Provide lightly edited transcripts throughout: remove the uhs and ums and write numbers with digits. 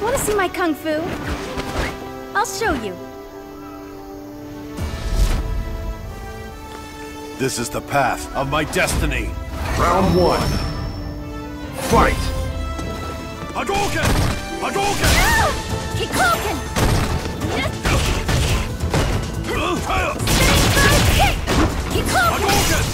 Want to see my kung fu? I'll show you. This is the path of my destiny. Round 1. Fight! Hadouken! Hadouken! Kikoken! Hadouken!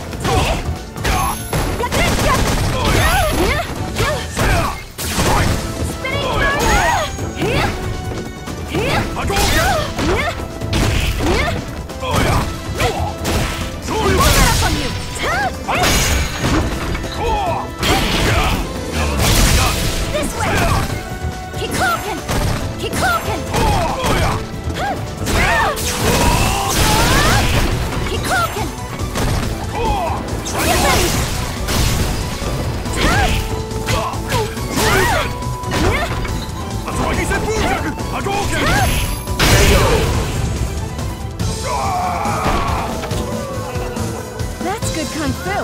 That's good kung fu.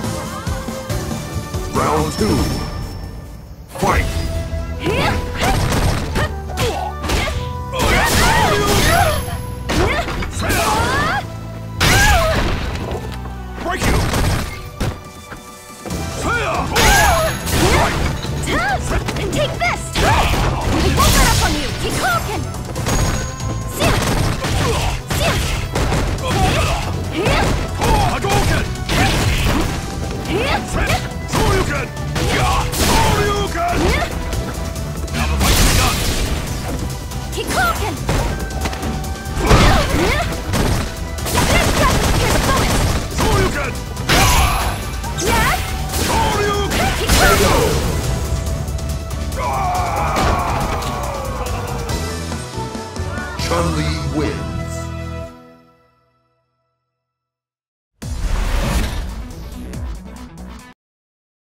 Round 2. Fight! Break you! And take this! I won't let up on you! Kikoken! Hadouken! Shoryuken! Shoryuken! Now the fight's begun! Kikoken! Here's a bonus! Shoryuken! Yeah? Shoryuken! Kikoken! Chun-Li wins.